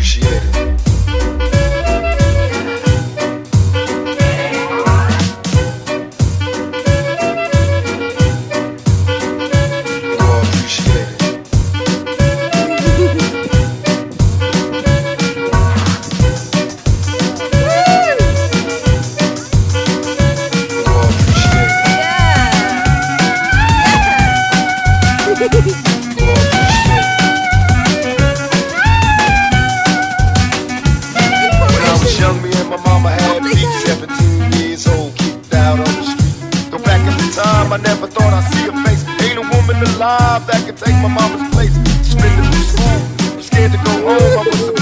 appreciate it. I never thought I'd see her face. Ain't a woman alive that could take my mama's place. Suspended from school, I'm scared to go home. I was